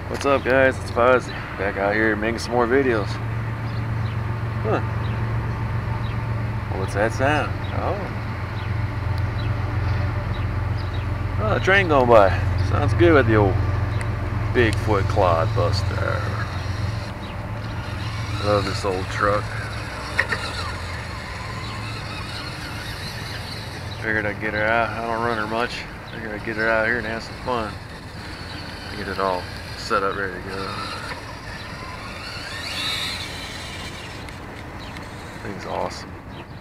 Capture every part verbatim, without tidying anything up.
What's up, guys? It's Fuzzy back out here making some more videos. Huh. What's that sound? Oh. Oh, a train going by. Sounds good with the old BIGFOOT Clod buster. Love this old truck. Figured I'd get her out. I don't run her much. Figured I'd get her out here and have some fun. Get it all set up, ready to go. Thing's awesome.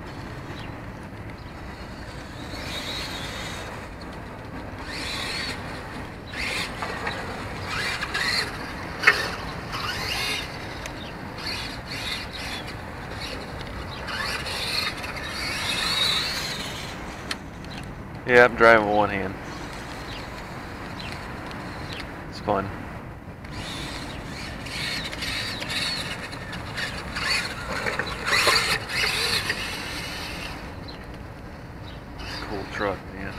Yeah, I'm driving with one hand. It's fun. Cool truck, man.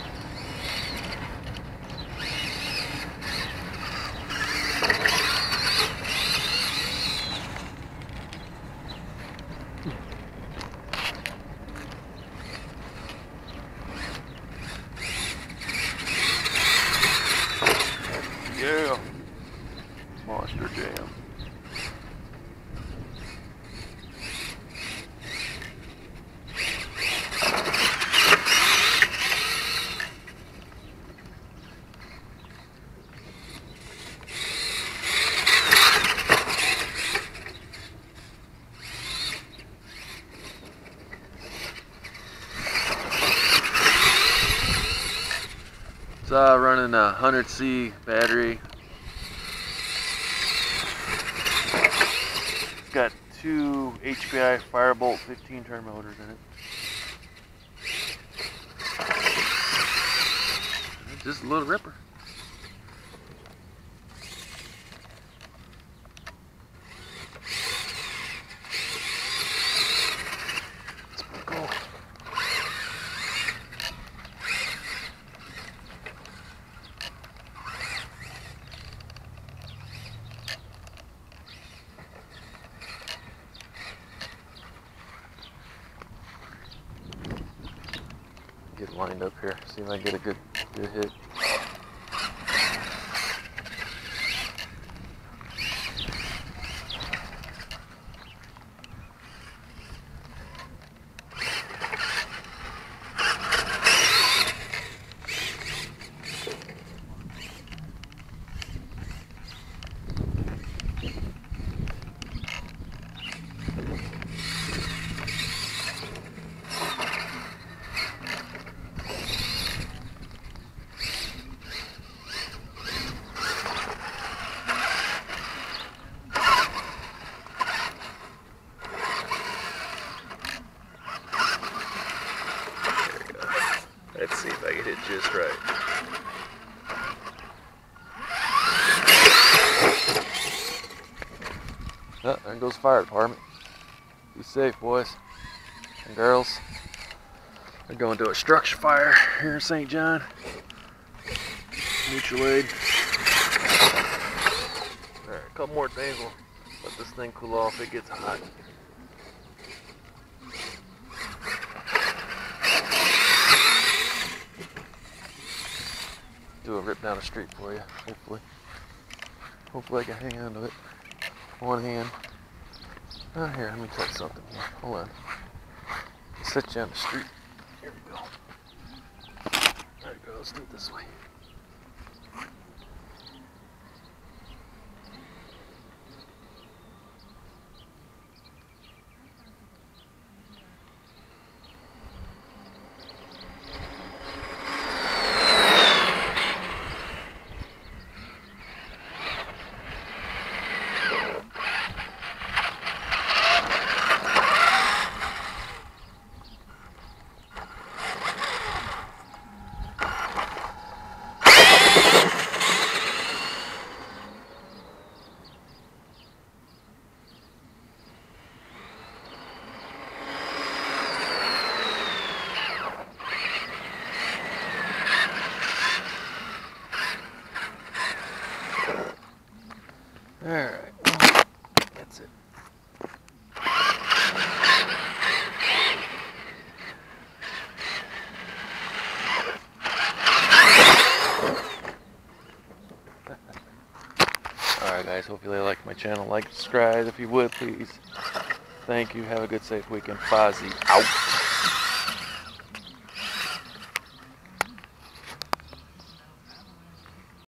Yeah, Monster Jam. It's uh, running a one hundred C battery. It's got two H P I Firebolt fifteen turn motors in it. It's just a little ripper. It's pretty cool. Get lined up here, see if I can get a good good hit. Let's see if I get it just right. Oh, there goes the fire department. Be safe, boys and girls. We're going to a structure fire here in Saint John. Mutual aid. Alright, a couple more things will let this thing cool off. It gets hot. Do a rip down the street for you, hopefully. Hopefully I can hang on to it. One hand. Oh, here, let me tell you something here. Hold on. I'll set you on the street. Here we go. There we go, let's do it this way. Alright, that's it. Alright guys, hopefully you like my channel. Like, subscribe if you would, please. Thank you. Have a good, safe weekend. Fozzie out.